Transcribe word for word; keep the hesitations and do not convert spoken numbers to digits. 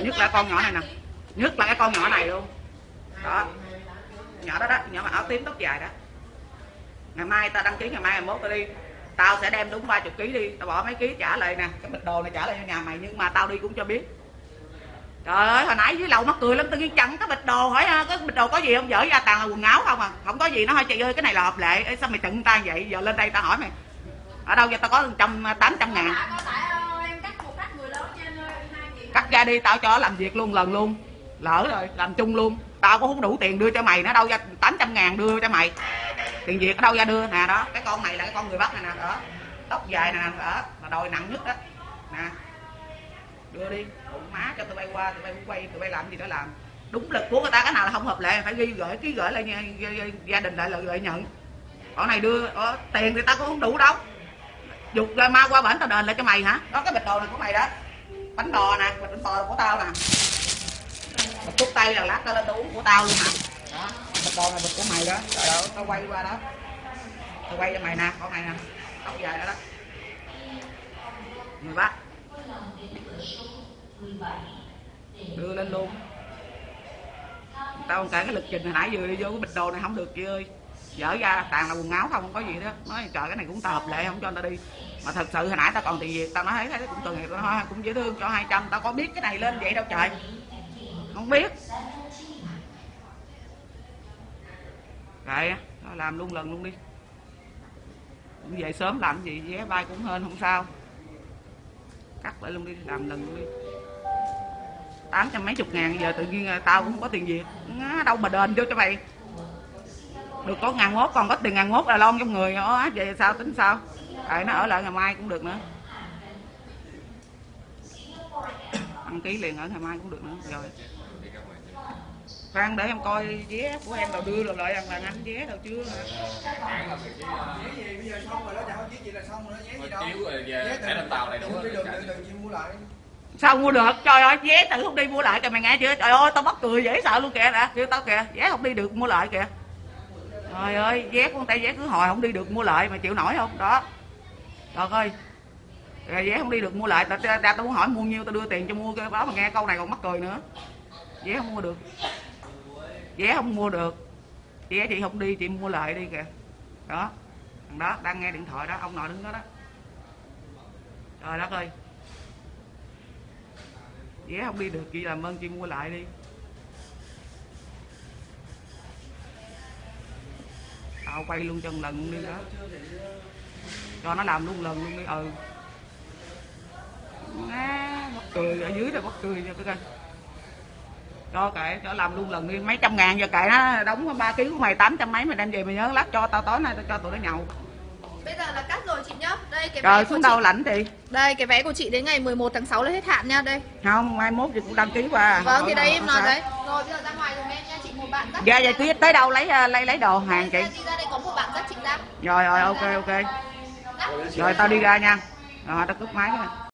nhất là con nhỏ này nè, nhất là cái con nhỏ này luôn đó, nhỏ đó đó, nhỏ mà áo tím tóc dài đó. Ngày mai tao đăng ký, ngày mai ngày mốt tao đi, tao sẽ đem đúng ba mươi ký đi, tao bỏ mấy ký trả lại nè, cái bịch đồ này trả lại cho nhà mày, nhưng mà tao đi cũng cho biết. Trời ơi, hồi nãy dưới lầu mắc cười lắm, tự nhiên chặn cái bịch đồ, hỏi cái bịch đồ có gì không, dở ra toàn là quần áo không à, không có gì. Nó hỏi chị ơi cái này là hợp lệ. Ê, sao mày chặn ta vậy? Giờ lên đây tao hỏi mày ở đâu giờ tao có trăm tám trăm ngàn, cắt ra đi, tao cho làm việc luôn lần luôn, lỡ rồi làm chung luôn, tao cũng không đủ tiền đưa cho mày, nó đâu ra tám trăm ngàn đưa cho mày, tiền việc ở đâu ra đưa nè. Đó, cái con này là cái con người Bắc này nè, đó, tóc dài nè, đó là đòi nặng nhất đó nè, đưa đi, đụng má cho tụi bay qua, tụi bay quay, tụi bay làm gì đó làm, đúng lực của người ta, cái nào là không hợp lệ phải ghi gửi ký gửi lại nha, gia đình lại là gửi nhận. Còn này đưa ở tiền thì tao cũng không đủ đâu, dục ra ma qua bển tao đền lại cho mày hả? Đó, cái bịch đồ này của mày đó, bánh bò nè, bánh bò của tao nè, bịch thuốc tây là lát tao lên tao uống của tao luôn hả? Đó, bịch đồ này bịch của mày đó. Trời ơi, tao quay qua đó, tao quay cho mày nè, con này nè, tóc dài đó đó, người Bắc, đưa lên luôn. Tao kể cái lịch trình hồi nãy vừa đi vô cái bịch đồ này không được chị ơi, dở ra toàn là quần áo không, không có gì đó. Nói trời cái này cũng tao hợp lệ không cho người ta đi, mà thật sự hồi nãy tao còn tiền Việt, tao nói thấy thấy cũng tội nghiệp, tao nói cũng dễ thương cho hai trăm, tao có biết cái này lên vậy đâu trời, không biết. Kệ, tao làm luôn lần luôn đi, cũng về sớm làm gì, vé bay cũng hên không sao, cắt lại luôn đi, làm lần luôn đi. Tám trăm mấy chục ngàn giờ tự nhiên tao cũng không có tiền Việt, đâu mà đền vô cho mày. Được có ngàn mốt, còn có tiền ngàn mốt là lon trong người đó, vậy sao tính sao? Tại nó ở lại ngày mai cũng được nữa, đăng ký liền ở ngày mai cũng được nữa. Rồi khoan để em coi vé của em đâu đưa rồi lại ăn là anh vé đâu chưa hả? Sao mua được? Trời ơi, vé tự không đi mua lại kìa, mày nghe chưa? Trời ơi, tao bắt cười dễ sợ luôn kìa, nè kêu tao kìa, vé không đi được mua lại kìa. Trời ơi, vé của con tay vé cứ hồi không đi được mua lại, mày chịu nổi không? Đó, trời ơi, vé không đi được mua lại, tao tao tao muốn hỏi mua nhiêu tao đưa tiền cho mua cái đó, mà nghe câu này còn mắc cười nữa. Vé không mua được, vé không mua được, vé chị không đi, chị mua lại đi kìa. Đó, thằng đó đang nghe điện thoại đó, ông nội đứng đó đó. Trời đất ơi, vé không đi được, chị làm ơn chị mua lại đi. Tao quay luôn cho một lần luôn đi đó, cho nó làm luôn lần luôn đi. Ừ, à, mắc cười ở dưới rồi, mắc cười cho coi, cho kệ, cho làm luôn lần đi, mấy trăm ngàn giờ kệ nó, đóng ba ký của mày tám trăm mấy, mày đem về mày nhớ lát cho tao, tối nay tao cho tụi nó nhậu. Bây giờ là cắt rồi chị nhá. Đây cái rồi xuống đâu lãnh thì đây cái vé của chị đến ngày mười một tháng sáu là hết hạn nha. Đây không, mai mốt thì cũng đăng ký qua. Vâng thì đây em nói đấy. Rồi bây giờ ra ngoài dùm em nha chị, một bạn dắt. Dạ dạ cứ tới đâu lấy lấy lấy đồ hàng chị. Đi ra đây có một bạn dắt chị ra. Rồi rồi ok ok. Rồi tao đi ra nha. Rồi tao cúp máy nha.